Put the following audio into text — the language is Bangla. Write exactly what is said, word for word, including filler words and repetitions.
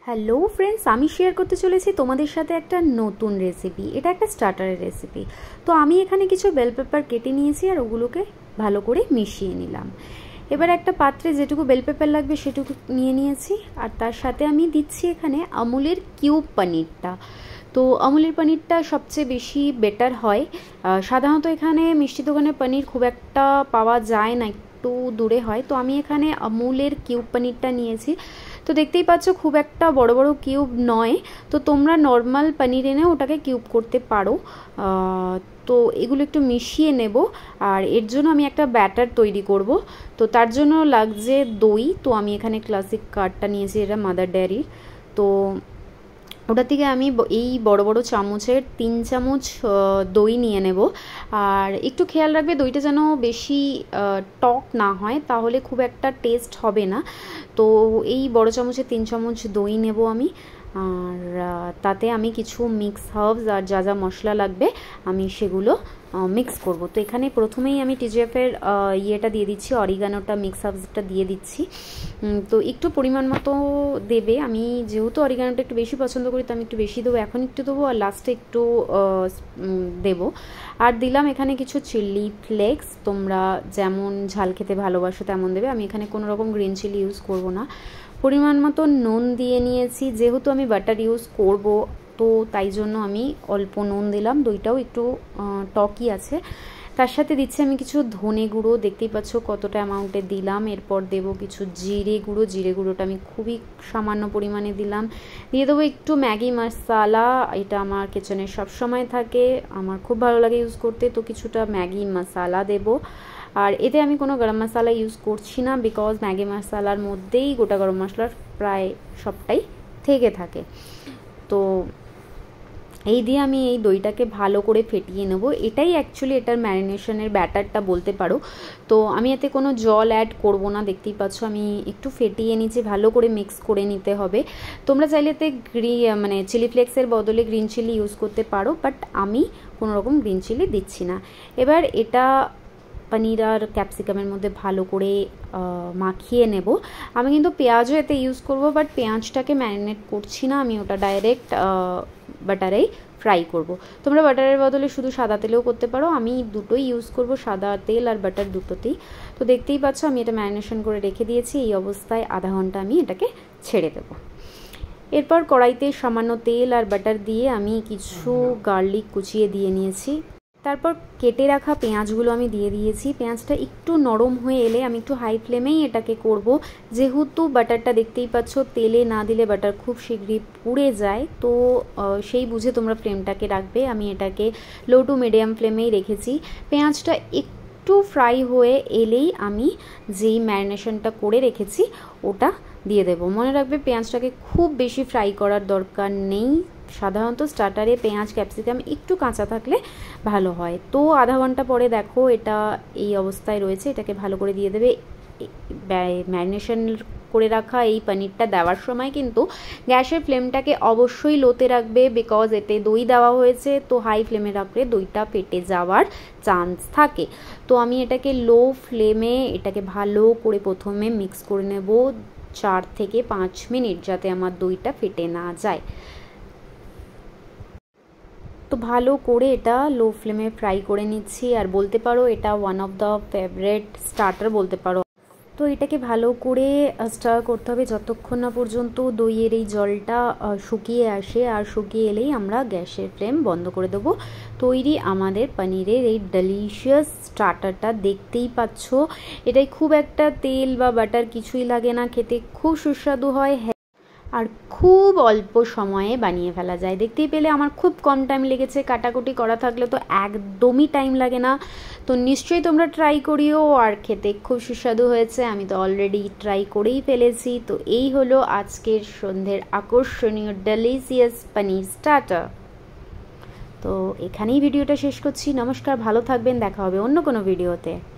হ্যালো ফ্রেন্ডস, আমি শেয়ার করতে চলেছি তোমাদের সাথে একটা নতুন রেসিপি। এটা একটা স্টার্টারের রেসিপি। তো আমি এখানে কিছু বেল পেপার কেটে নিয়েছি আর ওগুলোকে ভালো করে মিশিয়ে নিলাম। এবার একটা পাত্রে যেটুকু বেল পেপার লাগবে সেটুকু নিয়ে নিয়েছি, আর তার সাথে আমি দিচ্ছি এখানে আমুলের কিউব পনিরটা। তো আমুলের পনিরটা সবচেয়ে বেশি বেটার হয়। সাধারণত এখানে মিষ্টি দোকানের পনির খুব একটা পাওয়া যায় না, একটু দূরে হয়। তো আমি এখানে আমুলের কিউব পনিরটা নিয়েছি। তো দেখতেই পাচ্ছ খুব একটা বড় বড় কিউব নয়, তো তোমরা নর্মাল পনির এনে ওটাকে কিউব করতে পারো। তো এগুলো একটু মিশিয়ে নেব, আর এর জন্য আমি একটা ব্যাটার তৈরি করব। তো তার জন্য লাগছে দই। তো আমি এখানে ক্লাসিক কার্ডটা নিয়েছি, এটা মাদার ডেয়ারির। তো ওটা থেকে আমি এই বড় বড় চামচের তিন চামচ দই নিয়ে নেব। আর একটু খেয়াল রাখবে দইটা যেন বেশি টক না হয়, তাহলে খুব একটা টেস্ট হবে না। তো এই বড় চামচের তিন চামচ দই নেব আমি। আর তাতে আমি কিছু মিক্স হার্বস আর যা যা মশলা লাগবে আমি সেগুলো মিক্স করব। তো এখানে প্রথমেই আমি টিজিএফের ইয়েটা দিয়ে দিচ্ছি, অরিগানোটা, মিক্স হার্বসটা দিয়ে দিচ্ছি। তো একটু পরিমাণ মতো দেবে। আমি যেহেতু অরিগানোটা একটু বেশি পছন্দ করি, তো আমি একটু বেশি দেবো, এখন একটু দেবো আর লাস্টে একটু দেবো। আর দিলাম এখানে কিছু চিলি ফ্লেক্স। তোমরা যেমন ঝাল খেতে ভালোবাসো তেমন দেবে। আমি এখানে কোনো রকম গ্রিন চিলি ইউজ করব না। পরিমাণ মতো নুন দিয়ে নিয়েছি, যেহেতু আমি বাটার ইউজ করব তো তাই জন্য আমি অল্প নুন দিলাম। দইটাও একটু টকই আছে। তার সাথে দিচ্ছি আমি কিছু ধনে গুঁড়ো, দেখতেই পাচ্ছ কতটা অ্যামাউন্টে দিলাম। এরপর দেবো কিছু জিরে গুঁড়ো, জিরে গুঁড়োটা আমি খুবই সামান্য পরিমাণে দিলাম। দিয়ে দেবো একটু ম্যাগি মশলা, এটা আমার কিচেনে সবসময় থাকে, আমার খুব ভালো লাগে ইউজ করতে। তো কিছুটা ম্যাগি মশলা দেবো। আর এতে আমি কোনো গরম মশলা ইউজ করছি না, বিকজ ম্যাগি মশলার মধ্যেই গোটা গরম মশলার প্রায় সবটাই থেকে থাকে। তো এই দিয়ে আমি এই দইটাকে ভালো করে ফেটিয়ে নেব। এটাই অ্যাকচুয়ালি এটার ম্যারিনেশনের ব্যাটারটা বলতে পারো। তো আমি এতে কোনো জল অ্যাড করব না, দেখতেই পাচ্ছ আমি একটু ফেটিয়ে নিচ্ছি, ভালো করে মিক্স করে নিতে হবে। তোমরা চাইলে এতে গ্রি মানে চিলি ফ্লেক্সের বদলে গ্রিন চিলি ইউজ করতে পারো, বাট আমি কোনো রকম গ্রিন চিলি দিচ্ছি না। এবার এটা পনির আর ক্যাপসিকামের মধ্যে ভালো করে মাখিয়ে নেব। আমি কিন্তু পেঁয়াজও এতে ইউজ করব, বাট পেঁয়াজটাকে ম্যারিনেট করছি না, আমি ওটা ডাইরেক্ট বাটারেই ফ্রাই করব। তোমরা বাটারের বদলে শুধু সাদা তেলেও করতে পারো, আমি দুটোই ইউজ করব, সাদা তেল আর বাটার দুটোতেই। তো দেখতেই পাচ্ছ আমি এটা ম্যারিনেশন করে রেখে দিয়েছি। এই অবস্থায় আধা ঘন্টা আমি এটাকে ছেড়ে দেব। এরপর কড়াইতে সামান্য তেল আর বাটার দিয়ে আমি কিছু গার্লিক কুচিয়ে দিয়ে নিয়েছি। তারপর কেটে রাখা পেঁয়াজগুলো আমি দিয়ে দিয়েছি। পেঁয়াজটা একটু নরম হয়ে এলে আমি একটু হাই ফ্লেমেই এটাকে করব, যেহেতু বাটারটা দেখতেই পাচ্ছ তেলে না দিলে বাটার খুব শীঘ্রই পুড়ে যায়। তো সেই বুঝে তোমরা ফ্লেমটাকে রাখবে। আমি এটাকে লো টু মিডিয়াম ফ্লেমেই রেখেছি। পেঁয়াজটা একটু ফ্রাই হয়ে এলেই আমি যেই ম্যারিনেশনটা করে রেখেছি ওটা দিয়ে দেব। মনে রাখবে পেঁয়াজটাকে খুব বেশি ফ্রাই করার দরকার নেই। সাধারণত স্টার্টারে পেঁয়াজ ক্যাপসিকাম একটু কাঁচা থাকলে ভালো হয়। তো আধা ঘন্টা পরে দেখো এটা এই অবস্থায় রয়েছে, এটাকে ভালো করে দিয়ে দেবে। ম্যারিনেশন করে রাখা এই পনিরটা দেওয়ার সময় কিন্তু গ্যাসের ফ্লেমটাকে অবশ্যই লোতে রাখবে, বিকজ এতে দই দেওয়া হয়েছে। তো হাই ফ্লেমে রাখলে দইটা ফেটে যাওয়ার চান্স থাকে। তো আমি এটাকে লো ফ্লেমে এটাকে ভালো করে প্রথমে মিক্স করে নেব চার থেকে পাঁচ মিনিট, যাতে আমার দইটা ফেটে না যায়। তো ভালো করে এটা লো ফ্লেমে ফ্রাই করে নিচ্ছি, আর বলতে পারো এটা one of the favourite starter বলতে পারো। তো এটাকে ভালো করে স্টার করতে হবে যতক্ষণ না পর্যন্ত দইয়ের এই জলটা শুকিয়ে আসে। আর শুকিয়ে এলেই আমরা গ্যাসের ফ্লেম বন্ধ করে দেবো। তৈরি আমাদের পনিরের এই ডেলিশিয়াস স্টার্টারটা। দেখতেই পাচ্ছ এটাই খুব একটা তেল বা বাটার কিছুই লাগে না, খেতে খুব সুস্বাদু হয়, আর খুব অল্প সময়ে বানিয়ে ফেলা যায়। দেখতেই পেলে আমার খুব কম টাইম লেগেছে, কাটাকুটি করা থাকলে তো একদমই টাইম লাগে না। তো নিশ্চয়ই তোমরা ট্রাই করিও, আর খেতে খুব সুস্বাদু হয়েছে। আমি তো অলরেডি ট্রাই করেই ফেলেছি। তো এই হলো আজকের সন্ধ্যের আকর্ষণীয় ডেলিশিয়াস পনির স্টার্টার। তো এখানেই ভিডিওটা শেষ করছি। নমস্কার, ভালো থাকবেন, দেখা হবে অন্য কোনো ভিডিওতে।